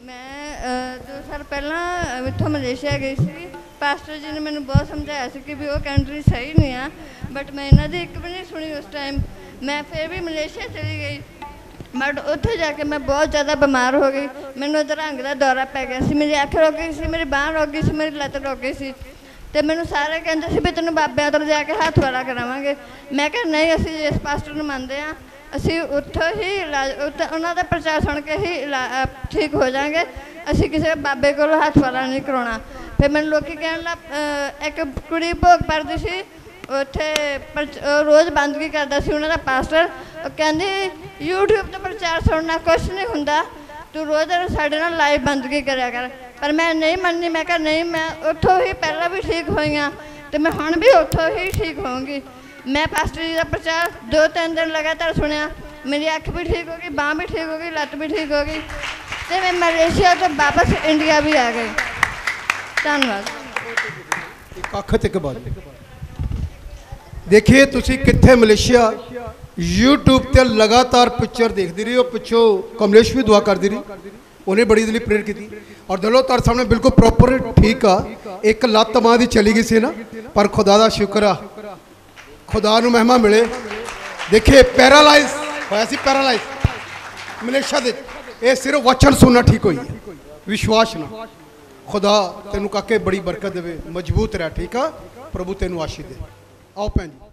मैं 2 साल पहला इत्थों मलेशिया गई सी। पास्टर जी ने मैंने बहुत समझाया सी कि भी वो कंट्री सही नहीं है, बट मैं इन्हों की एक भी नहीं सुनी उस टाइम। मैं फिर भी मलेशिया चली गई, बट उत्थे जाके मैं बहुत ज़्यादा बीमार हो गई। मैंने अधरंग का दौरा पै गया सी, मेरी अख रुक गई सी, मेरी बांह रुक गई सी, मेरी लत्त रुक गई सी। तो मैंने सारे कहते सी भी तेन बाबे तो जाके हाथ वाला करावे। मैं कहा नहीं, असी इस पास्टर को मानते हैं, असी उत्थों ही इलाज उन्होंने प्रचार सुन के ही ठीक हो जाएंगे, असी किसी बाबे को हाथ वाला नहीं कराना। फिर मैंने लोग कह एक कुड़ी भोग पड़ती सी, उत्थे रोज़ बंदगी करता सी उन्होंने पास्टर। कहती यूट्यूब तो प्रचार सुनना कुछ नहीं होंदा, तू रोज़ साढ़े नाल लाइव बंदगी करया कर। पर मैं नहीं मननी, मैं कहा नहीं, मैं उत्थों ही पहला भी ठीक हुई हाँ, तो मैं हुण भी उत्थों ही ठीक होऊंगी। मैं पास्टर जी का प्रचार 2-3 दिन लगातार सुनिया, मेरी अख भी ठीक होगी, बांह भी ठीक होगी, लत्त भी ठीक होगी, तो मैं मलेशिया तो वापस इंडिया भी आ गई। धन्यवाद। देखिए तुसी कित्थे मलेशिया यूट्यूब ते लगातार पिक्चर देखती रही हो, पिछों कमलेश भी दुआ करती रही, उन्हें बड़ी दिली प्रेयर की और दिलों तार सामने बिल्कुल प्रॉपर ठीक आ। एक लत्त मां दी चली गई सी ना, पर खुदा दा शुक्र आ, खुदा नूं महिमा मिले। देखिए पैरालाइज होया सी, पैरालाइज मलेशिया दे, ये सिर्फ वचन सुनना ठीक होई है, विश्वास ना। खुदा तेनू काके बड़ी बरकत देवे, मजबूत रह, ठीक है, प्रभु तेनू आशीष दे। आओ भैन जी।